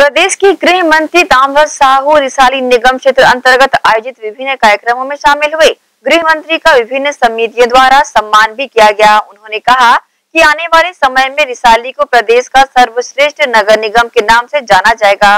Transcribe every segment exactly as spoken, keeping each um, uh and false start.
प्रदेश की गृह मंत्री ताम्रध्वज साहू रिसाली निगम क्षेत्र अंतर्गत आयोजित विभिन्न कार्यक्रमों में शामिल हुए। गृह मंत्री का विभिन्न समितियों द्वारा सम्मान भी किया गया। उन्होंने कहा कि आने वाले समय में रिसाली को प्रदेश का सर्वश्रेष्ठ नगर निगम के नाम से जाना जाएगा।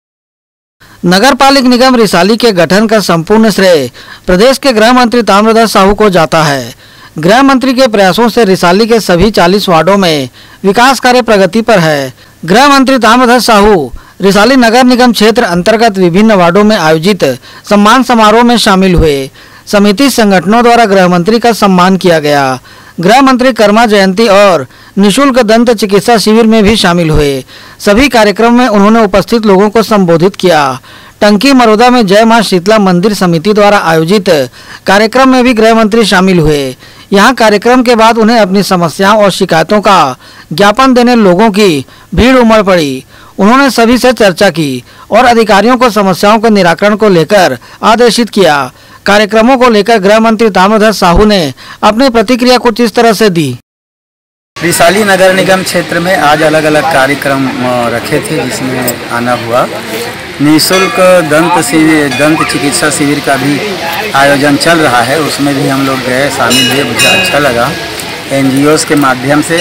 नगर पालिक निगम रिसाली के गठन का संपूर्ण श्रेय प्रदेश के गृह मंत्री ताम्रध्वज साहू को जाता है। गृह मंत्री के प्रयासों से रिसाली के सभी चालीस वार्डों में विकास कार्य प्रगति पर है। गृह मंत्री ताम्रध्वज साहू रिसाली नगर निगम क्षेत्र अंतर्गत विभिन्न वार्डों में आयोजित सम्मान समारोह में शामिल हुए। समिति संगठनों द्वारा गृह मंत्री का सम्मान किया गया। गृह मंत्री कर्मा जयंती और निशुल्क दंत चिकित्सा शिविर में भी शामिल हुए। सभी कार्यक्रम में उन्होंने उपस्थित लोगों को संबोधित किया। टंकी मरोदा में जय मां शीतला मंदिर समिति द्वारा आयोजित कार्यक्रम में भी गृह मंत्री शामिल हुए। यहाँ कार्यक्रम के बाद उन्हें अपनी समस्याओं और शिकायतों का ज्ञापन देने लोगों की भीड़ उमड़ पड़ी। उन्होंने सभी से चर्चा की और अधिकारियों को समस्याओं के निराकरण को लेकर आदेशित किया। कार्यक्रमों को लेकर गृह मंत्री ताम्रध्वज साहू ने अपनी प्रतिक्रिया कुछ इस तरह से दी। रिसाली नगर निगम क्षेत्र में आज अलग अलग कार्यक्रम रखे थे, जिसमें आना हुआ। निःशुल्क दंत शिविर दंत चिकित्सा शिविर का भी आयोजन चल रहा है, उसमें भी हम लोग गए, शामिल हुए। मुझे अच्छा लगा। एनजीओज़ के माध्यम से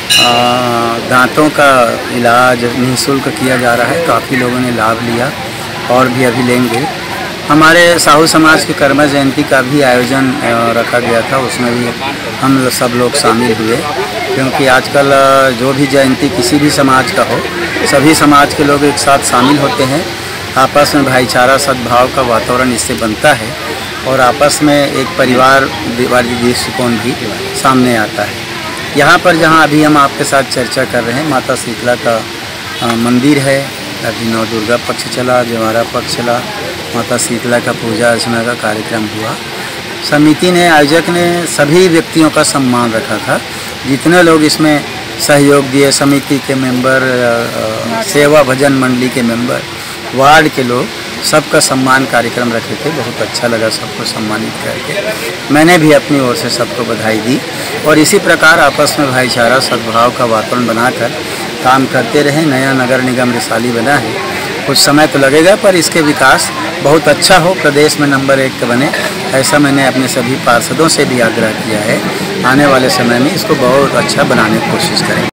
दांतों का इलाज निःशुल्क किया जा रहा है। काफ़ी लोगों ने लाभ लिया और भी अभी लेंगे। हमारे साहू समाज की कर्मा जयंती का भी आयोजन रखा गया था, उसमें भी हम सब लोग शामिल हुए, क्योंकि आजकल जो भी जयंती किसी भी समाज का हो, सभी समाज के लोग एक साथ शामिल होते हैं। आपस में भाईचारा सद्भाव का वातावरण इससे बनता है और आपस में एक परिवार वाली दृष्टिकोण भी सामने आता है। यहाँ पर जहाँ अभी हम आपके साथ चर्चा कर रहे हैं, माता शीतला का मंदिर है। अभी नौ दुर्गा पक्ष चला, जवारा पक्ष चला, माता शीतला का पूजा अर्चना का कार्यक्रम हुआ। समिति ने, आयोजक ने सभी व्यक्तियों का सम्मान रखा था। जितने लोग इसमें सहयोग दिए, समिति के मेंबर, सेवा भजन मंडली के मेंबर, वार्ड के लोग, सबका सम्मान कार्यक्रम रखे थे। बहुत अच्छा लगा सबको सम्मानित करके। मैंने भी अपनी ओर से सबको बधाई दी और इसी प्रकार आपस में भाईचारा सद्भाव का वातावरण बनाकर काम करते रहे। नया नगर निगम रिसाली बना है, कुछ समय तो लगेगा, पर इसके विकास बहुत अच्छा हो, प्रदेश में नंबर एक का बने, ऐसा मैंने अपने सभी पार्षदों से भी आग्रह किया है। आने वाले समय में इसको बहुत अच्छा बनाने की कोशिश करें।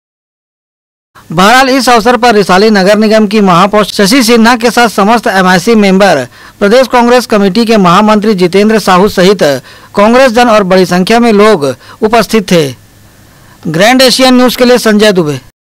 बहरहाल इस अवसर पर रिसाली नगर निगम की महापौर शशि सिन्हा के साथ समस्त एमआईसी मेंबर, प्रदेश कांग्रेस कमेटी के महामंत्री जितेंद्र साहू सहित कांग्रेस जन और बड़ी संख्या में लोग उपस्थित थे। ग्रैंड एशियन न्यूज के लिए संजय दुबे।